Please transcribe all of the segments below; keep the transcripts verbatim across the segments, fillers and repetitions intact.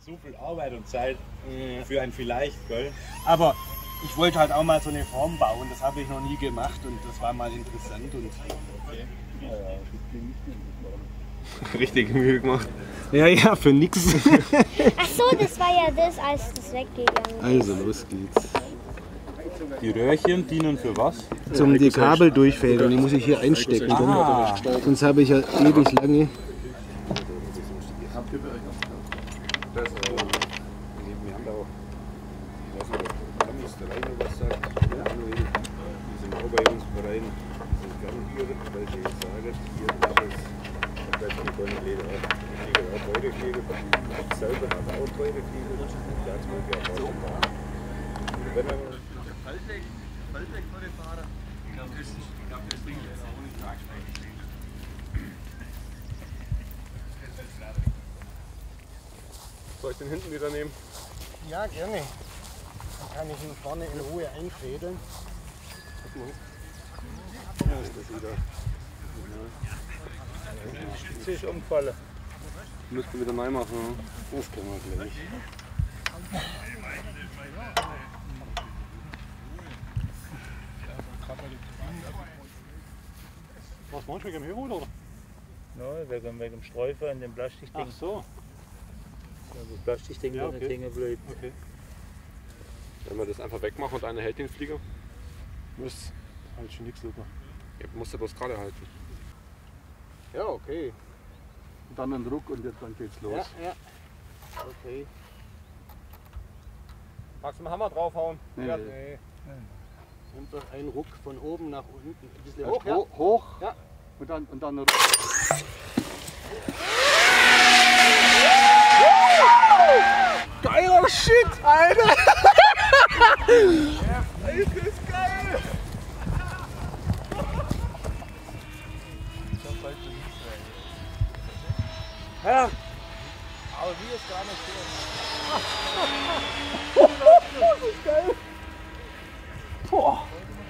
so viel Arbeit und Zeit für ein vielleicht, gell? Aber ich wollte halt auch mal so eine Form bauen, das habe ich noch nie gemacht und das war mal interessant. Und Okay. Richtig Mühe gemacht. ja, ja, für nix. Ach so, das war ja das, als das weggegangen ist. Also, los geht's. Die Röhrchen dienen für was? Zum die Kabel durchfädeln, die muss ich hier einstecken. Ah. Sonst habe ich ja ewig lange. Das, äh, wir haben da auch, ich weiß nicht, ob der Rainer was sagt, der Manuel, die sind auch bei uns im Verein, die sind gern hier, weil sie sagen, hier damals, da ist eine goldene Leder, die kriegen auch Beutefliege, ich selber habe auch Beutefliege, und da hat man ja auch so. Wenn man Fällt weg, fällt weg von den Fahrern. Ich glaube, das, ich glaub, das bringt jetzt auch nicht Tragspeicher. Soll ich den hinten wieder nehmen? Ja, gerne. Dann kann ich ihn vorne in Ruhe einfädeln. Ja, ist das wieder. Die Spitze ist umgefallen. Müssten wir wieder neu machen. Das können wir gleich. Was meinst du wegen dem Hero oder? Nein, wegen, wegen dem Streifen an dem Plastikding. Ach so. Also das Plastikding, Ja, das okay. nicht hängen bleibt. Okay. Wenn wir das einfach wegmachen und einer hält den Flieger, Muss halt schon nichts super. ja, muss er bloß gerade halten. Ja, okay. Und dann ein Druck und jetzt dann geht's los. Ja, ja. Okay. Magst du einen Hammer draufhauen? Nee, Ja. nee. Einfach ein Ruck von oben nach unten. Ein bisschen Erst hoch, ja. ho hoch Ja. und dann und dann Geiler Shit, Alter! Das ist geil! Ja. Aber wie ist gar nicht Das ist geil. Boah.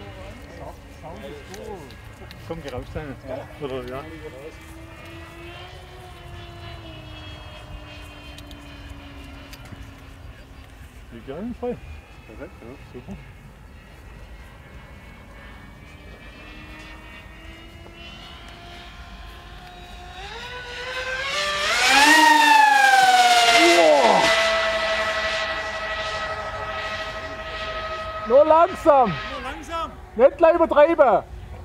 Komm, geh raus sein. Ja. Oder ja. Liegt ja voll. Perfekt, ja, super. Nur langsam. Nur langsam. Nicht gleich übertreiben.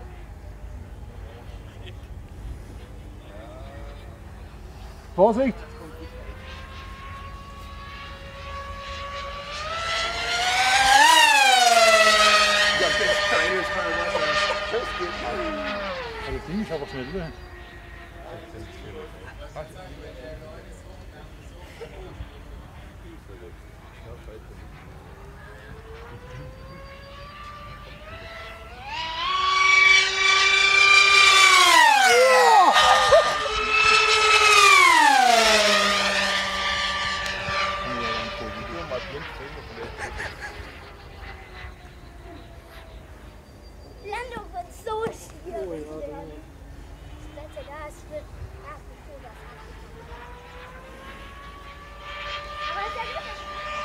Vorsicht. Also Ding ist aber schnell wieder. Landung wird so schwierig. Das letzte Gas wird nach wie vor das Aber es ist ja gut.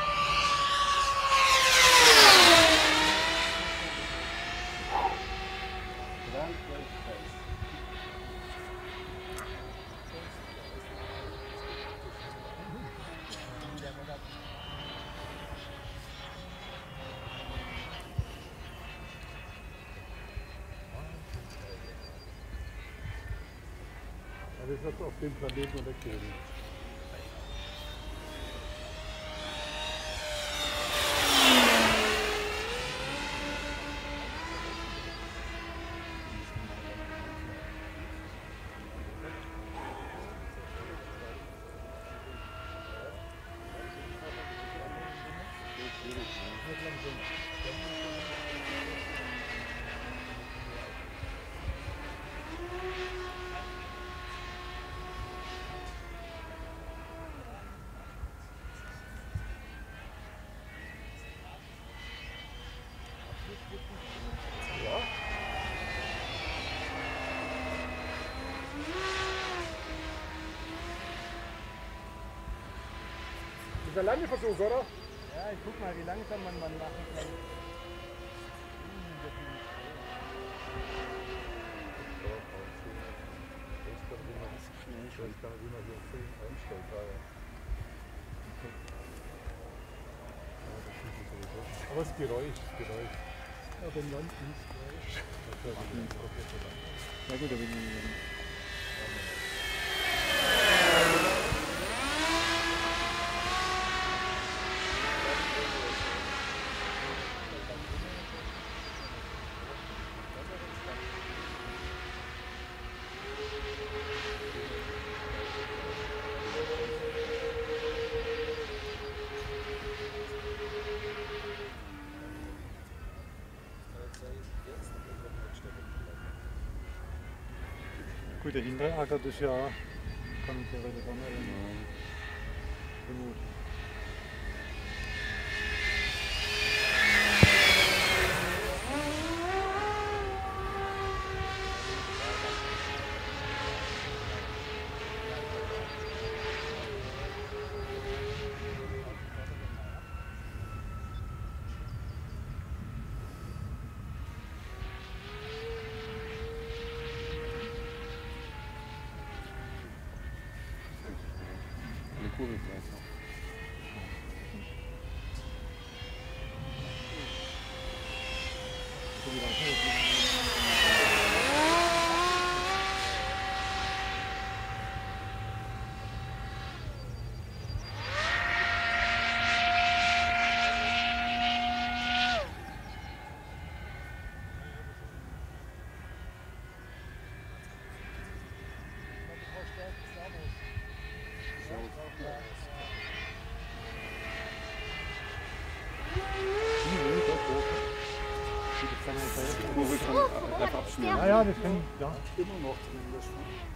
Das wird auf dem Planeten weggehen. ist der Landeversuch, oder? Ja, ich guck mal, wie langsam man man machen kann. Ich weiß gar nicht, wie man hier einen Film einstellt. Aber das Geräusch, das Geräusch. Ja, beim Land nicht Geräusch. Na gut, da bin ich. Gut, der hintere Acker, das ist ja, kann ich theoretisch auch nicht erinnern. Vermuten. Ja, ja, das kann ich, ja. Immer noch zumindest.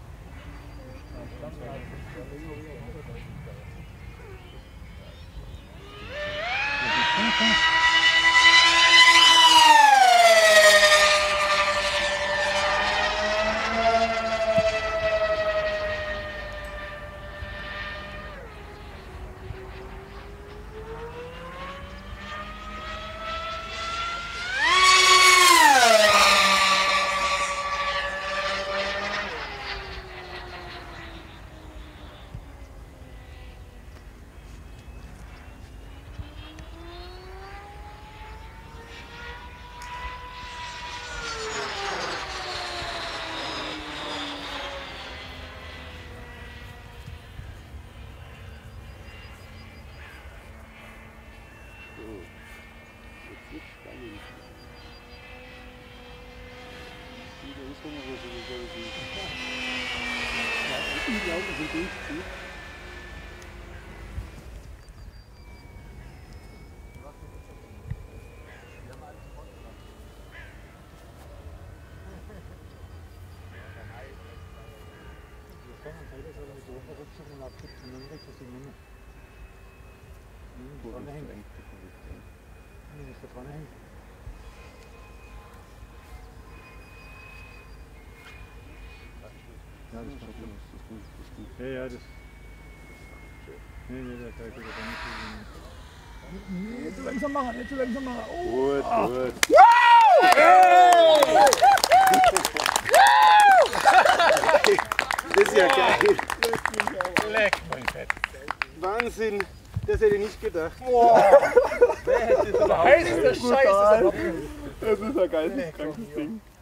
Ja, das ist gut. Das ist gut. Ja, ja, das. Nee, nee, der kann nicht. Nicht zu langsam machen, nicht zu langsam machen. Oh. Gut, ah. Gut. Das ist ja geil. Leck, mein Fett. Wahnsinn, das hätte ich nicht gedacht. Wow. Wer hätte das überhaupt? Das ist der Scheiß. Das ist ein geiles, krankes Ding.